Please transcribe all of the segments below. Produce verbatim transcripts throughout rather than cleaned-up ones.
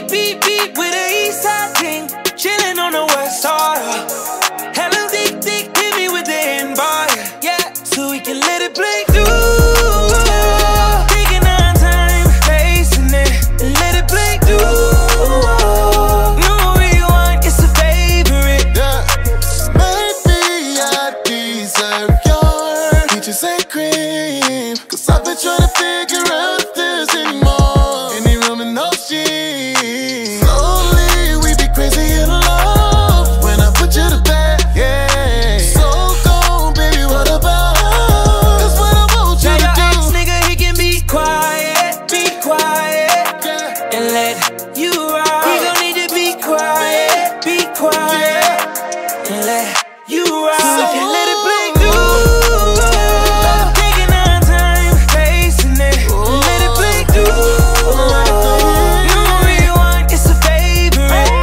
beep, beep, beep with a east side king. Chillin' on the west side. Hella dick, dick, hit me with the invite. Yeah, so we can let it play through. Taking our time, facing it, and let it play through. No rewind, it's a favorite. Yeah, maybe I deserve your peaches and cream. Cause I've been trying to figure out if there's any more, any room in those jeans. Slowly we be crazy in love when I put you to bed, yeah. So go, baby, what about us? That's what I want you Tell to your do. ex nigga he can be quiet, be quiet, Yeah, and let you ride. He gon' need to be quiet, be quiet, and let you ride. So we can let it play through. Taking our time, facing it, and let it play through. No rewind, it's a favorite.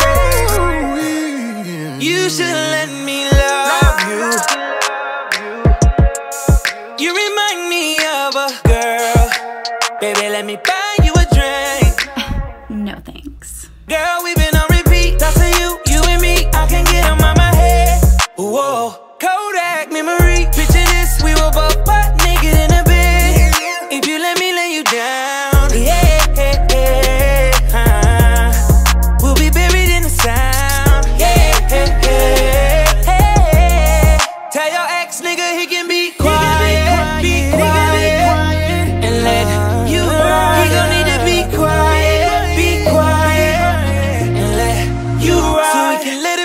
You should let me love you. You remind me of a girl. Baby, let me buy you a drink. No thanks. Girl, we've been on repeat. Thoughts of you, you and me. I can't get them out my head. Whoa, Kodak memory. Picture this, we were both butt naked in a bed. If you let me lay you down, yeah, uh, we'll be buried in the sound, yeah. Tell your ex nigga he can be quiet, be quiet, and let you ride. He gon' need to be quiet, be quiet, and let you ride. So we can let it